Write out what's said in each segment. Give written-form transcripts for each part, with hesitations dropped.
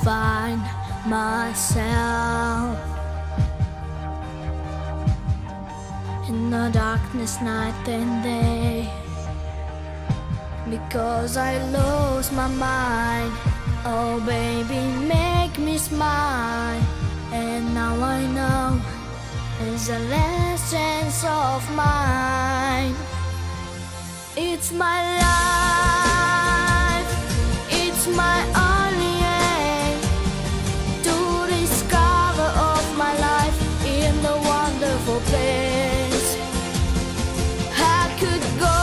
find myself in the darkness night and day, because I lost my mind. Oh baby, make me smile. And now I know it's the last chance of mine. It's my life, it's my only aim, to discover of my life in the wonderful place. I could go,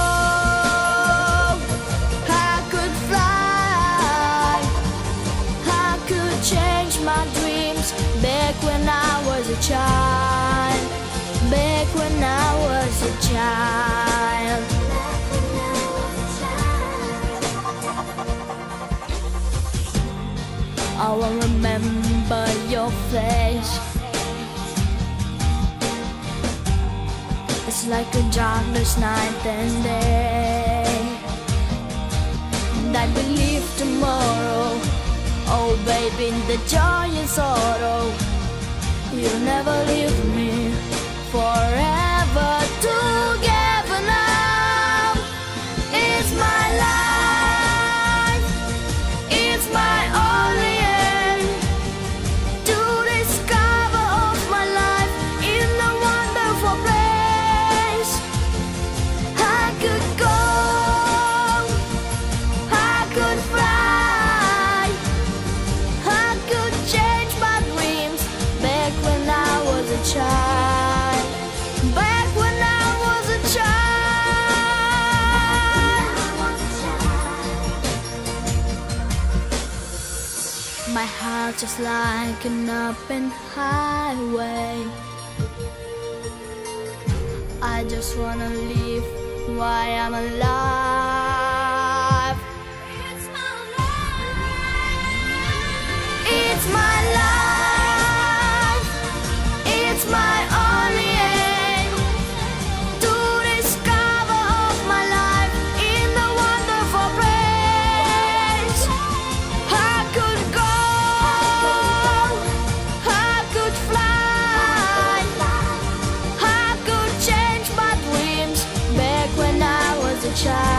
I could fly, I could change my dreams back when I was a child, back when I was a child. I will remember your face. It's like a darkness night and day, and I believe tomorrow. Oh baby, in the joy and sorrow, you'll never leave me, forever together now. It's my life, it's my only aim, to discover of my life in a wonderful place. I could go, I could fly, I could change my dreams back when I was a child, back when I was a child. My heart just like an open highway. I just wanna live while I'm alive. It's my life, it's my life, it's my only aim, to discover of my life in the wonderful place. I could go, I could fly, I could change my dreams back when I was a child.